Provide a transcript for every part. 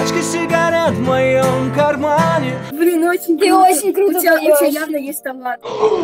Пачка сигарет в моем кармане. Блин, очень Ты круто. очень круто У тебя поёшь. явно есть талант.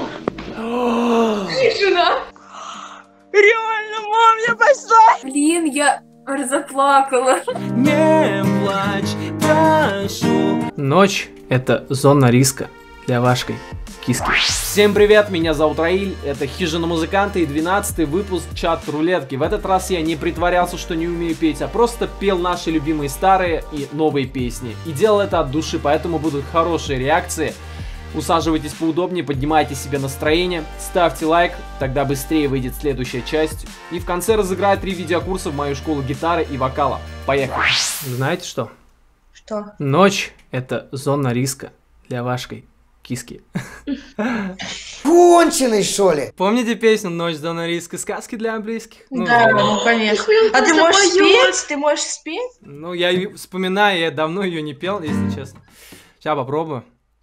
Тишина. Реально, мам, я пошла! Блин, я заплакала. Не плачь, прошу. Ночь — это зона риска для вашей киски. Всем привет, меня зовут Раиль, это Хижина Музыканта и 12-й выпуск чат-рулетки. В этот раз я не притворялся, что не умею петь, а просто пел наши любимые старые и новые песни. И делал это от души, поэтому будут хорошие реакции. Усаживайтесь поудобнее, поднимайте себе настроение, ставьте лайк, тогда быстрее выйдет следующая часть. И в конце разыграю 3 видеокурса в мою школу гитары и вокала. Поехали! Знаете что? Что? Ночь — это зона риска для вашей киски. Конченый, что ли? Помните песню «Ночь, зона риска», сказки для близких? Да, ну конечно. А ты можешь спеть? Ты можешь спеть? Ну, я ее вспоминаю, я давно ее не пел, если честно. Сейчас попробую.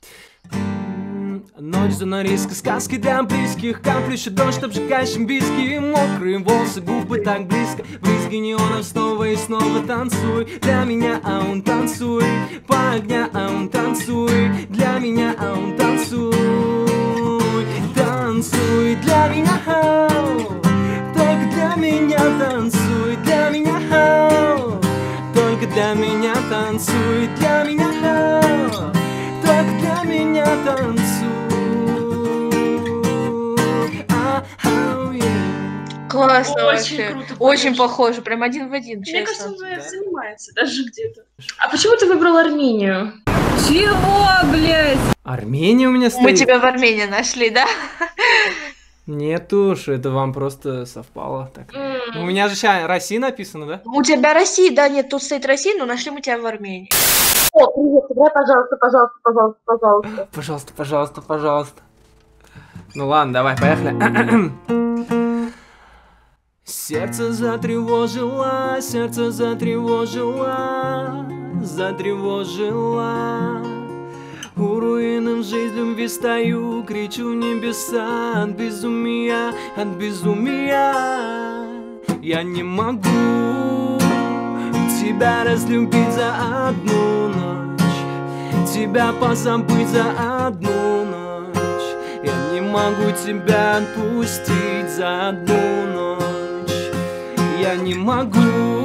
Ночь, зона риска, сказки для близких. Каплющий дождь, обжигающим виски. Мокрые волосы, губы так близко. Брызги неонов снова и снова танцуй. Для меня, а он танцуй. По огня, а он танцуй. Для меня, а он танцуй. Танцуй для меня, только для меня танцуй. Для меня, только для меня танцуй. Для меня, только для меня танцуй. Классно Очень вообще. круто Очень поешь. похоже, прям один в один, Мне кажется, честно. он занимается даже где-то. А почему ты выбрал Армению? Чего, блядь? Армения у меня стоит? Мы тебя в Армении нашли, да? Нет уж, это вам просто совпало так. У меня же сейчас Россия написано, да? У тебя Россия, да, нет, тут стоит Россия, но нашли мы тебя в Армении. О, привет, сыграй, пожалуйста, пожалуйста, пожалуйста, пожалуйста. Пожалуйста, пожалуйста, пожалуйста. Ну ладно, давай, поехали. Сердце затревожило, сердце затревожило, затревожило. У руин в жизнь любви стою, кричу в небеса от безумия, от безумия. Я не могу тебя разлюбить за одну ночь, тебя позабыть за одну ночь. Я не могу тебя отпустить за одну ночь. Я не могу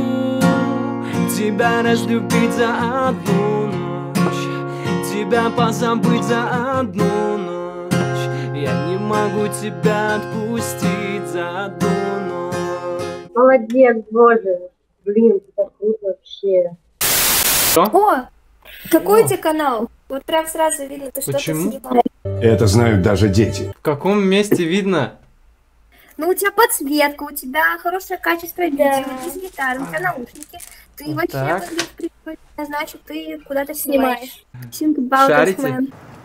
тебя разлюбить за одну ночь, тебя позабыть за одну ночь. Я не могу тебя отпустить за одну ночь. Молодец, боже. Блин, ты так круто вообще. О, какой у тебя канал? Вот прям сразу видно, ты что-то Почему? снимаешь. Это знают даже дети. В каком месте видно? Ну, у тебя подсветка, у тебя хорошее качество видео, ты с гитарой, у тебя наушники. Ты Вот вообще так. выглядишь прикольно, значит, ты куда-то снимаешь. Шарите?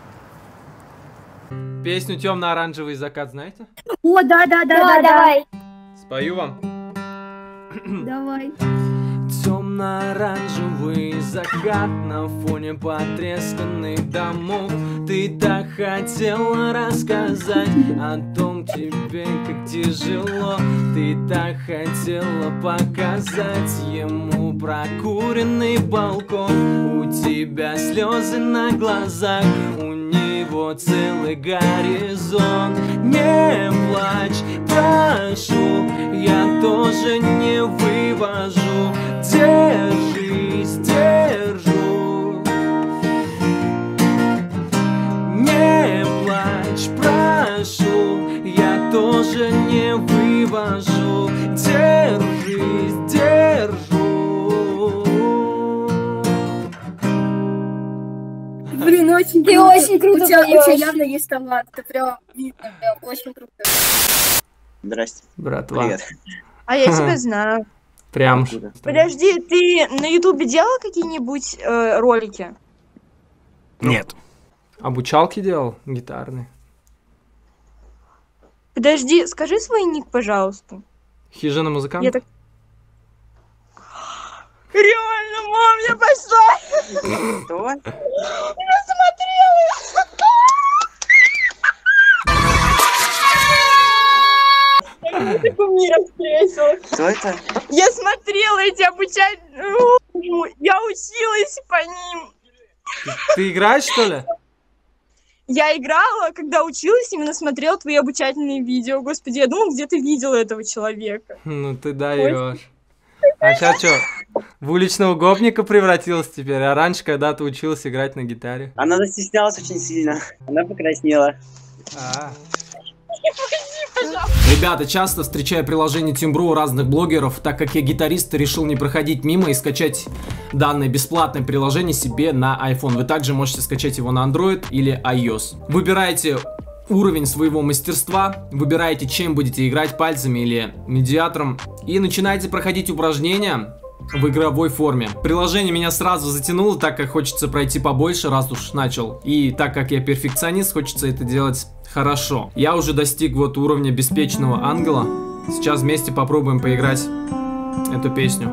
Песню «Темно-оранжевый закат» знаете? О, да, Давай. Спою вам. Давай. Темно-оранжевый закат на фоне потресканных домов. Ты так хотела рассказать о том тебе, как тяжело. Ты так хотела показать ему прокуренный балкон. У тебя слезы на глазах, у него целый горизонт. Не плачь, прошу, я тоже не вывожу. Держись, держу. Не плачь, прошу, я тоже не вывожу. Держись, держу. Блин, очень Ты круто. очень круто У тебя поёшь. явно есть талант, это прям видно, прям очень круто. Здрасте. Братва. Привет. А я тебя знаю. Прям. Подожди, ты на Ютубе делал какие-нибудь ролики? Нет. Обучалки делал гитарные. Подожди, скажи свой ник, пожалуйста. Хижина Музыканта. Я так... Реально, мам, я пошла! Что? Я смотрела! Ты кумира встретила. Кто это? Я смотрела эти обучать... Я училась по ним. Ты играешь, что ли? Я играла, когда училась, именно смотрела твои обучательные видео. Господи, я думала, где ты видела этого человека. Ну ты даешь. А сейчас что, в уличного гопника превратилась теперь? А раньше когда-то училась играть на гитаре. Она застеснялась очень сильно. Она покраснела. Ребята, часто встречаю приложение Тимбру у разных блогеров, так как я гитарист, решил не проходить мимо и скачать данное бесплатное приложение себе на iPhone. Вы также можете скачать его на Android или iOS. Выбираете уровень своего мастерства, выбираете, чем будете играть, пальцами или медиатором, и начинаете проходить упражнения в игровой форме. Приложение меня сразу затянуло, так как хочется пройти побольше, раз уж начал. И так как я перфекционист, хочется это делать хорошо. Я уже достиг вот уровня беспечного ангела. Сейчас вместе попробуем поиграть эту песню.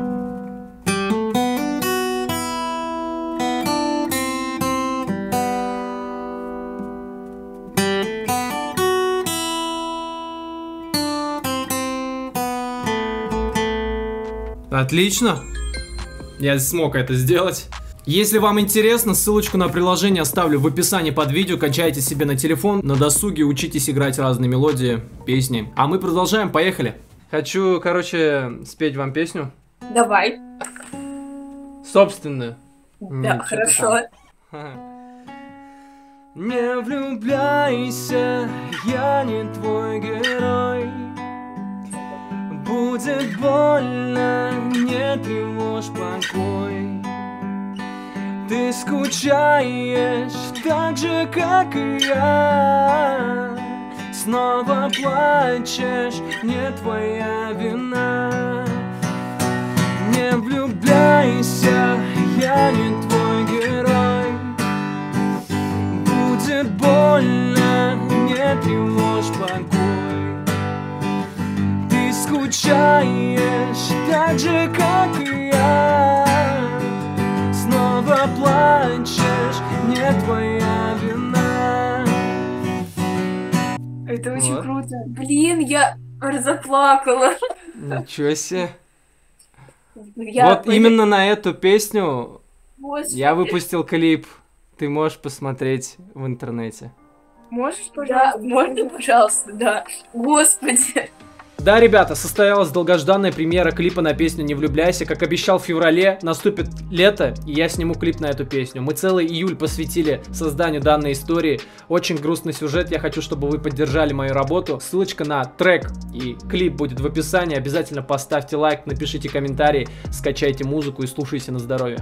Отлично. Я смог это сделать. Если вам интересно, ссылочку на приложение оставлю в описании под видео. Качайте себе на телефон, на досуге учитесь играть разные мелодии, песни. А мы продолжаем, поехали. Хочу, короче, спеть вам песню. Давай. Собственную. Да, хорошо. Не влюбляйся, я не твой герой. Будет больно, не тревожь покой. Ты скучаешь так же, как и я. Снова плачешь, не твоя вина. Не влюбляйся, я не твой герой. Будет больно, не тревожь покой. Ты скучаешь так же, как и я. Снова плачешь, не твоя вина. Это очень круто. Блин, я заплакала. Ничего себе. Вот именно на эту песню я выпустил клип. Ты можешь посмотреть в интернете. Можешь, пожалуйста? Да, можно, пожалуйста, да. Господи. Да, ребята, состоялась долгожданная премьера клипа на песню «Не влюбляйся». Как обещал в феврале, наступит лето, и я сниму клип на эту песню. Мы целый июль посвятили созданию данной истории. Очень грустный сюжет, я хочу, чтобы вы поддержали мою работу. Ссылочка на трек и клип будет в описании. Обязательно поставьте лайк, напишите комментарий, скачайте музыку и слушайте на здоровье.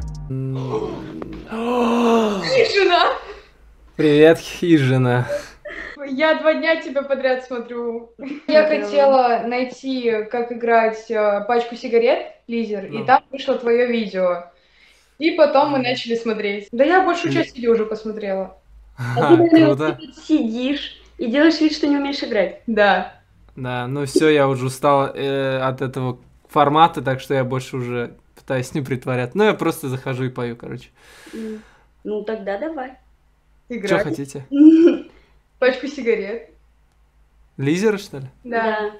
Хижина! Привет, хижина. Я 2 дня тебя подряд смотрю. Я хотела найти, как играть пачку сигарет, лизер, и там вышло твое видео. И потом мы начали смотреть. Да я большую часть видео уже посмотрела. А ты сидишь и делаешь вид, что не умеешь играть. Да. Да, ну все, я уже устал от этого формата, так что я больше уже пытаюсь не притворяться. Ну, я просто захожу и пою, короче. Ну, тогда давай. Что хотите? Пачку сигарет. Лизера, что ли? Да.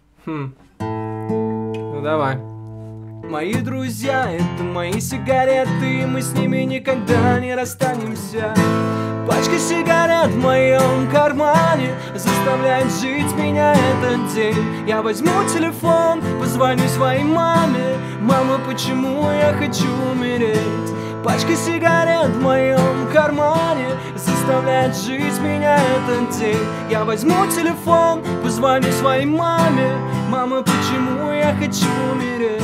Ну, давай. Мои друзья, это мои сигареты, мы с ними никогда не расстанемся. Пачка сигарет в моем кармане заставляет жить меня этот день. Я возьму телефон, позвоню своей маме. Мама, почему я хочу умереть? Пачка сигарет в моем кармане заставляет жить меня этот день. Я возьму телефон, позвоню своей маме. Мама, почему я хочу умереть?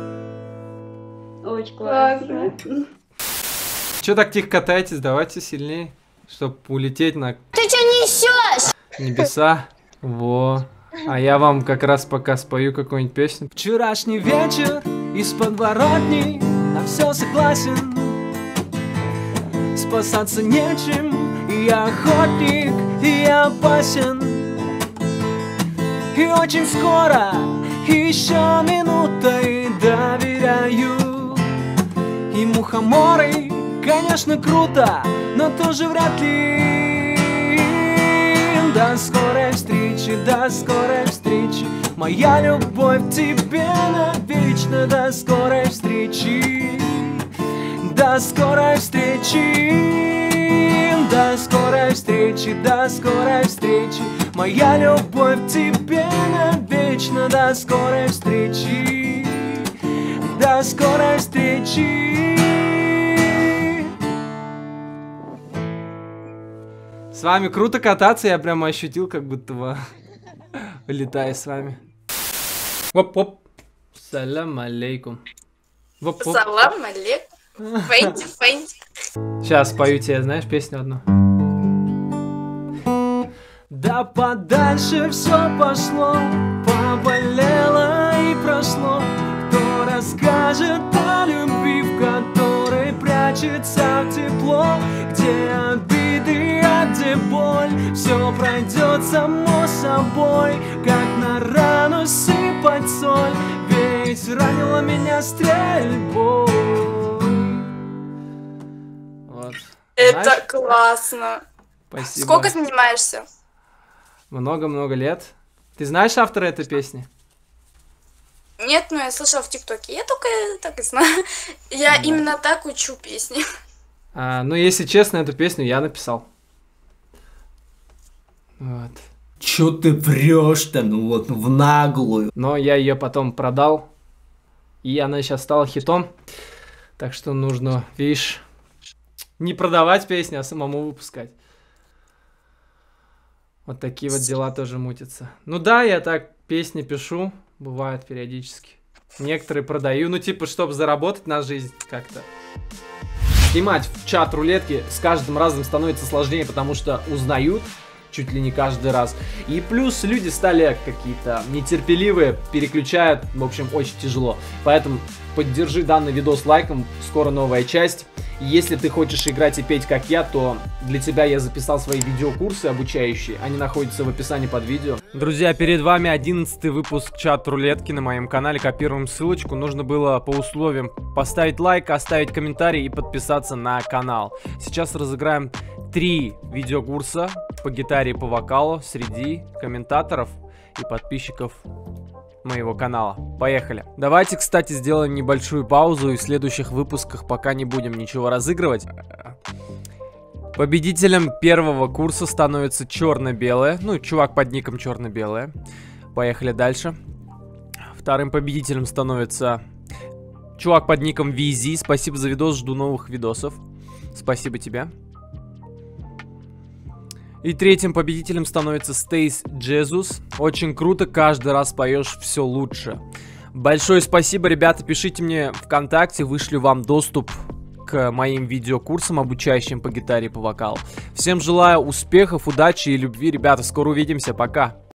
Очень классно. Чё так тихо катаетесь? Давайте сильнее, чтобы улететь на... Ты что несешь? Небеса. Во. А я вам как раз пока спою какую-нибудь песню. Вчерашний вечер из подворотни, на все согласен. Спасаться нечем, и я охотник, и я опасен. И очень скоро, еще минута, и доверяю. И мухоморы, конечно, круто, но тоже вряд ли. До скорой встречи, моя любовь тебе навечно. До скорой встречи, до скорой встречи, до скорой встречи, до скорой встречи. Моя любовь к тебе навечно, до скорой встречи, до скорой встречи. С вами круто кататься, я прямо ощутил, как будто летаю с вами. Воп-воп. Салам алейкум. Воп-воп. Салам алейкум. Фэнди, фэнди. Сейчас спою тебе, знаешь, песню одну. Да подальше все пошло, поболело и прошло. Кто расскажет о любви, в которой прячется тепло, где обиды, а где боль, все пройдет само собой, как на рану сыпать соль, ведь ранила меня стрельбой. Вот. Это Знаешь? классно. Спасибо. Сколько занимаешься? Много-много лет. Ты знаешь автора этой песни? Нет, но я слышала в ТикТоке. Я только так и знаю. Я именно так учу песни. Ну, если честно, эту песню я написал. Вот. Чё ты врешь-то, ну вот, в наглую? Но я ее потом продал, и она сейчас стала хитом. Так что нужно, видишь, не продавать песню, а самому выпускать. Вот такие вот дела тоже мутятся. Ну да, я так песни пишу, бывает периодически. Некоторые продаю, ну типа, чтобы заработать на жизнь как-то. Снимать в чат рулетки с каждым разом становится сложнее, потому что узнают чуть ли не каждый раз. И плюс люди стали какие-то нетерпеливые, переключают, в общем, очень тяжело. Поэтому поддержи данный видос лайком, скоро новая часть. И если ты хочешь играть и петь как я, то для тебя я записал свои видеокурсы обучающие. Они находятся в описании под видео. Друзья, перед вами 11-й выпуск чат-рулетки на моем канале. Копируем ссылочку. Нужно было по условиям поставить лайк, оставить комментарий и подписаться на канал. Сейчас разыграем 3 видеокурса по гитаре и по вокалу среди комментаторов и подписчиков моего канала. Поехали. Давайте, кстати, сделаем небольшую паузу и в следующих выпусках пока не будем ничего разыгрывать. Победителем первого курса становится черно-белое. Ну, чувак под ником черно-белое. Поехали дальше. Вторым победителем становится чувак под ником VZ. Спасибо за видос, жду новых видосов. Спасибо тебе. И третьим победителем становится Стейс Джезус. Очень круто, каждый раз поешь все лучше. Большое спасибо, ребята, пишите мне ВКонтакте, вышлю вам доступ к моим видеокурсам, обучающим по гитаре и по вокалу. Всем желаю успехов, удачи и любви, ребята, скоро увидимся, пока.